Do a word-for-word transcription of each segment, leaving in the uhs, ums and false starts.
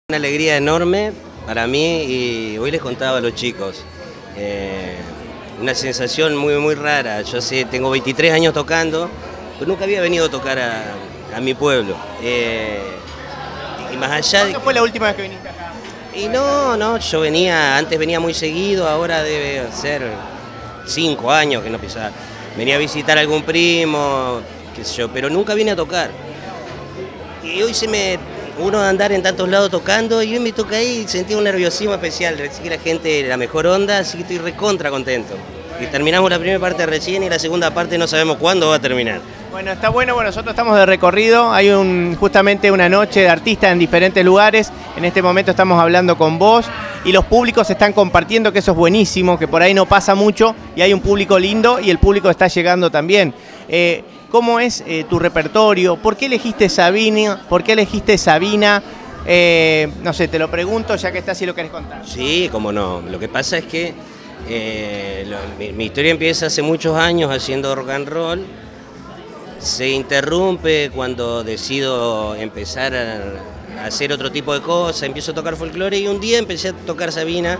Una alegría enorme para mí y hoy les contaba a los chicos, eh, una sensación muy muy rara. Yo sé, tengo veintitrés años tocando, pero nunca había venido a tocar a, a mi pueblo. Eh, y más allá de... ¿Cuándo fue la última vez que viniste acá? Y no, no, yo venía, antes venía muy seguido, ahora debe ser cinco años que no pisaba. Venía a visitar a algún primo, qué sé yo, pero nunca vine a tocar. Y hoy se me... uno de andar en tantos lados tocando, y hoy me toca ahí y sentí un nerviosismo especial, recibí la gente la mejor onda, así que estoy recontra contento. Y terminamos la primera parte recién y la segunda parte no sabemos cuándo va a terminar. Bueno, está bueno, bueno, nosotros estamos de recorrido, hay un, justamente una noche de artistas en diferentes lugares, en este momento estamos hablando con vos y los públicos están compartiendo, que eso es buenísimo, que por ahí no pasa mucho y hay un público lindo y el público está llegando también. Eh, ¿Cómo es eh, tu repertorio? ¿Por qué elegiste Sabina? ¿Por qué elegiste Sabina? Eh, no sé, te lo pregunto ya que estás y lo querés contar. Sí, cómo no. Lo que pasa es que eh, lo, mi, mi historia empieza hace muchos años haciendo rock and roll. Se interrumpe cuando decido empezar a, a hacer otro tipo de cosas. Empiezo a tocar folclore y un día empecé a tocar Sabina.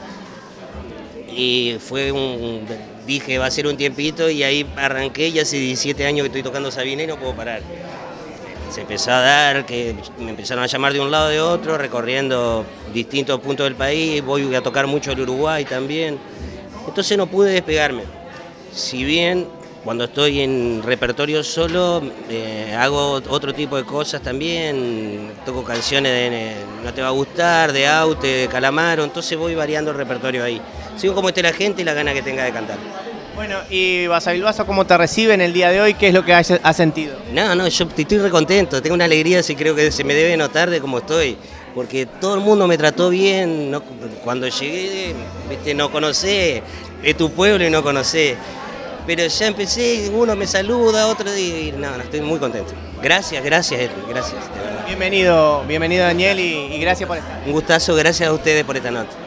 Y fue un... dije, va a ser un tiempito, y ahí arranqué, y hace diecisiete años que estoy tocando Sabina y no puedo parar. Se empezó a dar, que me empezaron a llamar de un lado de otro, recorriendo distintos puntos del país, voy a tocar mucho el Uruguay también. Entonces no pude despegarme. Si bien cuando estoy en repertorio solo, eh, hago otro tipo de cosas también, toco canciones de No te va a gustar, de Aute, de Calamaro, entonces voy variando el repertorio ahí. Sigo como esté la gente y la gana que tenga de cantar. Bueno, y Basavilbaso, ¿cómo te reciben el día de hoy? ¿Qué es lo que has, has sentido? No, no, yo estoy re contento, tengo una alegría, sí, creo que se me debe notar de cómo estoy, porque todo el mundo me trató bien. No, cuando llegué, viste, no conocé, es tu pueblo y no conocé, pero ya empecé, uno me saluda, otro, y no, no, estoy muy contento. Gracias, gracias, Edwin, gracias, de verdad. Bienvenido, bienvenido Daniel, y, y gracias por estar. Un gustazo, gracias a ustedes por esta nota.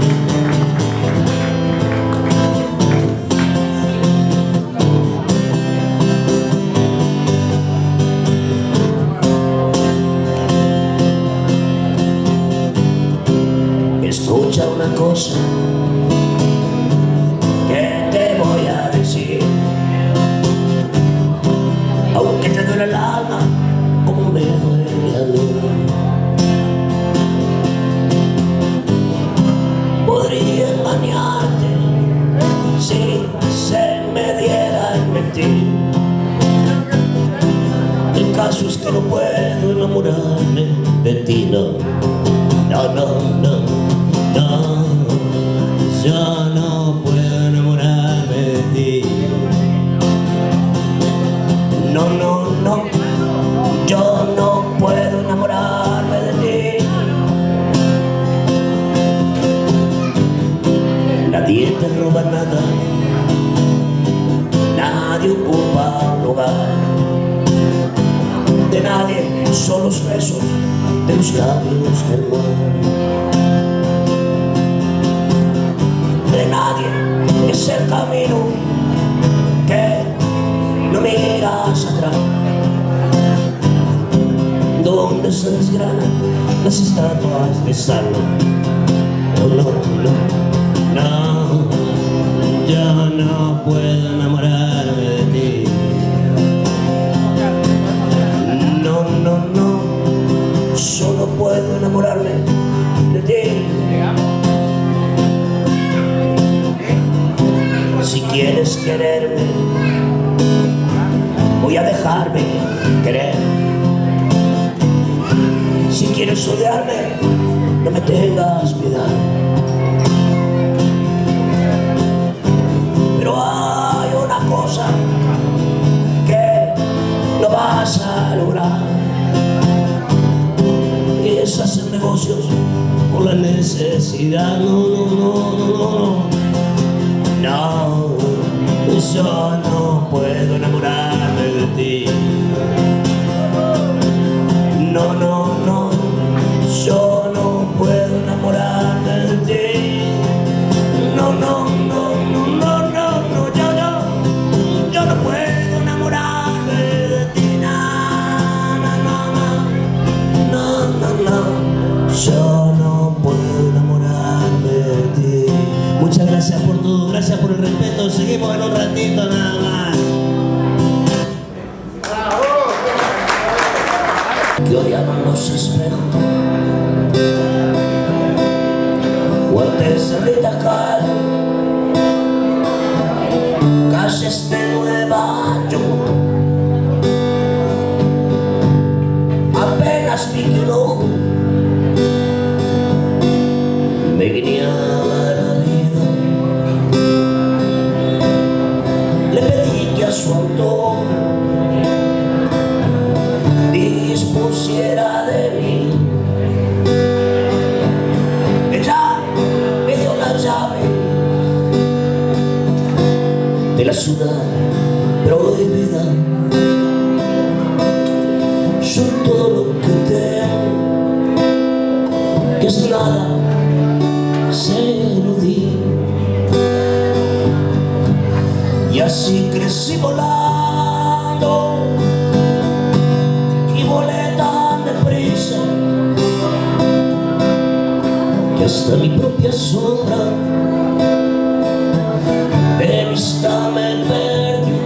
Escucha una cosa que te voy a decir, aunque te duele el alma como me duele a mí. Podría engañarte si se me diera en mentir. El caso es que no puedo enamorarme de ti, no, no, no, no. No, yo no puedo enamorarme de ti. No, no, no, yo no puedo enamorarme de ti. Nadie te roba nada, nadie ocupa un lugar de nadie, son los besos de los labios del mar. De nadie es el camino que no miras atrás, donde se desgranan las estatuas de Salomón. No, no, no, no, yo no puedo enamorarme de ti. No, no, no, solo puedo enamorarme de ti. Si quieres quererme, voy a dejarme querer. Si quieres odiarme, no me tengas piedad. Pero hay una cosa que no vas a lograr, y es hacer negocios con la necesidad. No, no, no, no, no. No, yo no puedo enamorarme de ti. No, no, no, yo no puedo enamorarme de ti. No, no, no, no, no, no, no, yo no, yo no puedo enamorarme de ti. No, no, no, no, no, no, no, yo Cerrita Cal, calles de Nueva York. Apenas vi que un ojo me guiñaba la vida, le pedí que a su autor dispusiera de mí. Ella me dio la llave de la ciudad prohibida. Yo todo lo que tengo, que es nada, se lo di. Y así crecí volando, y volé tan deprisa que hasta mi propia sombra de vista me perdió.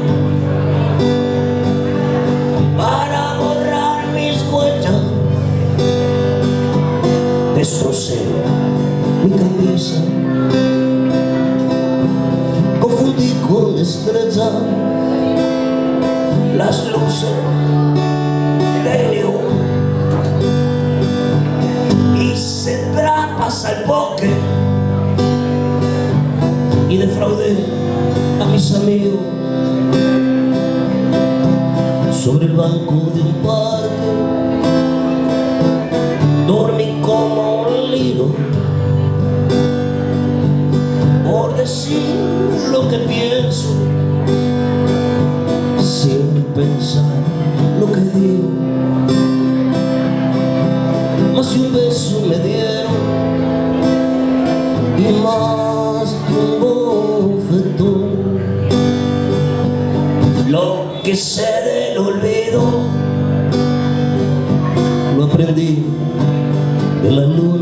Para borrar mis huellas destrocé mi camisa, confundí con estrella las luces de neón, hice trampas al póker y defraudé a mis amigos. Sobre el banco de un parque dormí como un liro por decir lo que pienso, sin pensar lo que digo. Más de un beso me dieron y más de un bofetón. Lo que sé del olvido lo aprendí de la luna.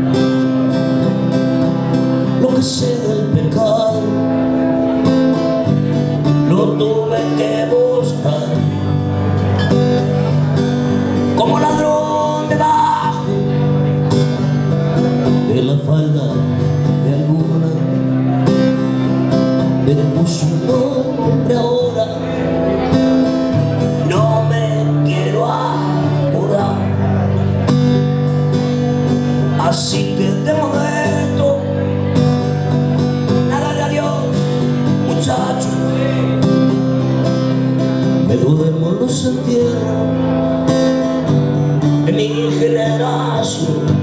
Lo que sé del pecado lo tuve que buscar. Como ladrón debajo de la falda de alguna, me puso un nombre ahora. No me quiero apurar, así que de momento nada de adiós, muchachos. Me duermo los entierros de mi generación.